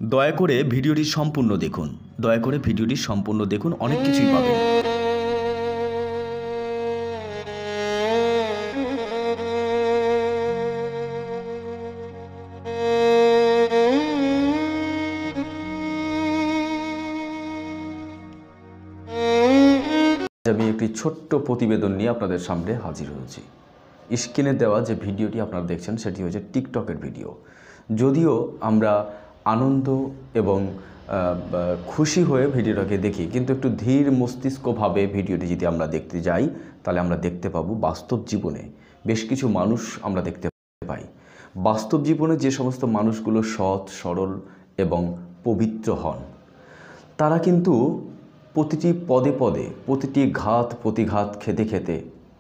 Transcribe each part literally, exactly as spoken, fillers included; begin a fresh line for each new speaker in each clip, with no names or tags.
দয়া করে ভিডিওটি সম্পূর্ণ দেখুন। দয়া করে ভিডিওটি সম্পূর্ণ দেখুন, অনেক কিছুই পাবেন। আমি একটি ছোট্ট প্রতিবেদন নিয়ে আপনাদের সামনে হাজির হয়েছি। স্ক্রিনে দেওয়া যে ভিডিওটি আপনারা দেখছেন সেটি হচ্ছে টিকটকের ভিডিও। যদিও আমরা আনন্দ এবং খুশি হয়ে ভিডিওটাকে দেখি, কিন্তু একটু ধীর মস্তিষ্কভাবে ভিডিওটি যদি আমরা দেখতে যাই তাহলে আমরা দেখতে পাবো বাস্তব জীবনে বেশ কিছু মানুষ আমরা দেখতে পাই। বাস্তব জীবনে যে সমস্ত মানুষগুলো সৎ সরল এবং পবিত্র হন, তারা কিন্তু প্রতিটি পদে পদে প্রতিটি ঘাত প্রতিঘাত খেতে খেতে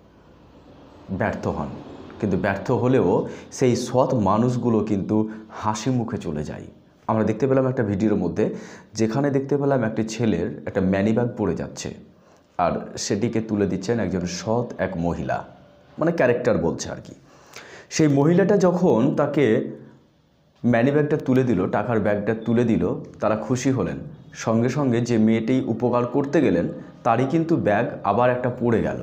ব্যর্থ হন, কিন্তু ব্যর্থ হলেও সেই সৎ মানুষগুলো কিন্তু হাসি মুখে চলে যায়। আমরা দেখতে পেলাম একটা ভিডিওর মধ্যে, যেখানে দেখতে পেলাম একটি ছেলের একটা ম্যানিব্যাগ পড়ে যাচ্ছে, আর সেটিকে তুলে দিচ্ছেন একজন সৎ এক মহিলা, মানে ক্যারেক্টার বলছে আর কি। সেই মহিলাটা যখন তাকে ম্যানিব্যাগটা তুলে দিল, টাকার ব্যাগটা তুলে দিল, তারা খুশি হলেন। সঙ্গে সঙ্গে যে মেয়েটি উপকার করতে গেলেন তারই কিন্তু ব্যাগ আবার একটা পড়ে গেল।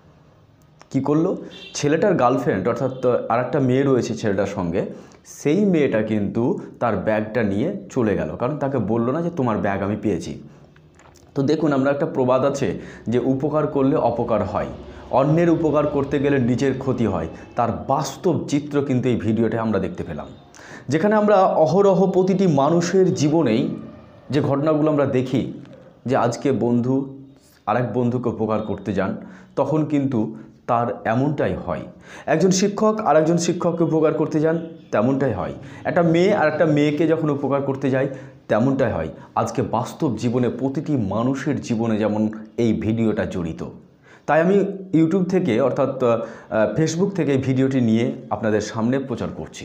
কি করলো? ছেলেটার গার্লফ্রেন্ড অর্থাৎ আর একটা মেয়ে রয়েছে ছেলেটার সঙ্গে, সেই মেয়েটা কিন্তু তার ব্যাগটা নিয়ে চলে গেল, কারণ তাকে বললো না যে তোমার ব্যাগ আমি পেয়েছি। তো দেখুন, আমরা একটা প্রবাদ আছে যে উপকার করলে অপকার হয়, অন্যের উপকার করতে গেলে নিজের ক্ষতি হয়। তার বাস্তব চিত্র কিন্তু এই ভিডিওতে আমরা দেখতে পেলাম, যেখানে আমরা অহরহ প্রতিটি মানুষের জীবনেই যে ঘটনাগুলো আমরা দেখি, যে আজকে বন্ধু আরেক বন্ধুকে উপকার করতে যান, তখন কিন্তু তার এমনটাই হয়। একজন শিক্ষক আরেকজন শিক্ষককে উপকার করতে যান, তেমনটাই হয়। একটা মেয়ে আর একটা মেয়েকে যখন উপকার করতে যায়, তেমনটাই হয়। আজকে বাস্তব জীবনে প্রতিটি মানুষের জীবনে যেমন এই ভিডিওটা জড়িত। তাই আমি ইউটিউব থেকে অর্থাৎ ফেসবুক থেকে এই ভিডিওটি নিয়ে আপনাদের সামনে প্রচার করছি।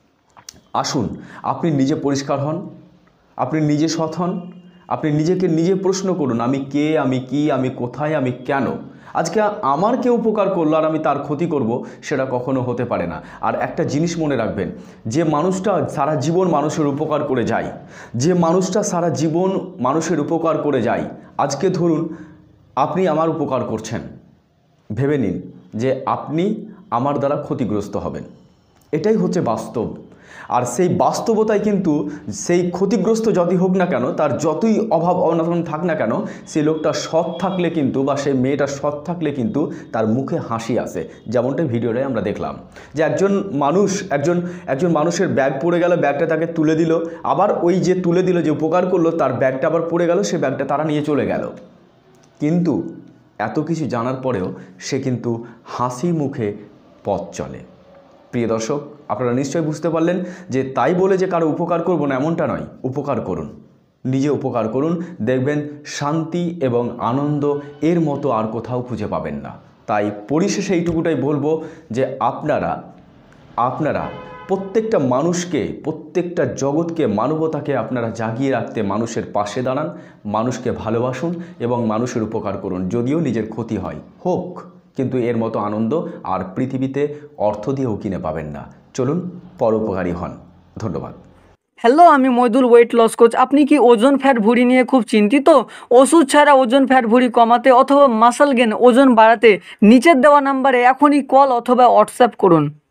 আসুন, আপনি নিজে পরিষ্কার হন, আপনি নিজে সৎ হন, আপনি নিজেকে নিজে প্রশ্ন করুন, আমি কে, আমি কি, আমি কোথায়, আমি কেন। আজকে আমার কেউ উপকার করলো আর আমি তার ক্ষতি করব, সেটা কখনো হতে পারে না। আর একটা জিনিস মনে রাখবেন, যে মানুষটা সারা জীবন মানুষের উপকার করে যায়, যে মানুষটা সারা জীবন মানুষের উপকার করে যায়, আজকে ধরুন আপনি আমার উপকার করছেন, ভেবে নিন যে আপনি আমার দ্বারা ক্ষতিগ্রস্ত হবেন। এটাই হচ্ছে বাস্তব। আর সেই বাস্তবতায় কিন্তু সেই ক্ষতিগ্রস্ত যতই হোক না কেন, তার যতই অভাব অনটন থাক না কেন, সেই লোকটা সৎ থাকলে কিন্তু, বা সেই মেয়েটা সৎ থাকলে কিন্তু তার মুখে হাসি আসে। যেমনটা ভিডিওটাই আমরা দেখলাম, যে একজন মানুষ একজন একজন মানুষের ব্যাগ পড়ে গেল, ব্যাগটা তাকে তুলে দিল, আবার ওই যে তুলে দিল, যে উপকার করলো, তার ব্যাগটা আবার পড়ে গেল, সে ব্যাগটা তারা নিয়ে চলে গেল। কিন্তু এত কিছু জানার পরেও সে কিন্তু হাসি মুখে পথ চলে। প্রিয় দর্শক, আপনারা নিশ্চয়ই বুঝতে পারলেন যে তাই বলে যে কারো উপকার করব না, এমনটা নয়। উপকার করুন, নিজে উপকার করুন, দেখবেন শান্তি এবং আনন্দ এর মতো আর কোথাও খুঁজে পাবেন না। তাই পরিশেষে এইটুকুটাই বলবো যে আপনারা আপনারা প্রত্যেকটা মানুষকে, প্রত্যেকটা জগৎকে, মানবতাকে আপনারা জাগিয়ে রাখতে মানুষের পাশে দাঁড়ান, মানুষকে ভালোবাসুন এবং মানুষের উপকার করুন। যদিও নিজের ক্ষতি হয়, হোক, কিন্তু এর মতো আনন্দ আর পৃথিবীতে অর্থ দিয়েও কিনে পাবেন না। চলুন পরোপকারী হন। ধন্যবাদ।
হ্যালো, আমি মইদুল, ওয়েট লস কোচ। আপনি কি ওজন ফ্যাট ভুঁড়ি নিয়ে খুব চিন্তিত? ওষুধ ছাড়া ওজন ফ্যাট ভুঁড়ি কমাতে অথবা মাসল গেন ওজন বাড়াতে নিচের দেওয়া নাম্বারে এখনই কল অথবা হোয়াটসঅ্যাপ করুন।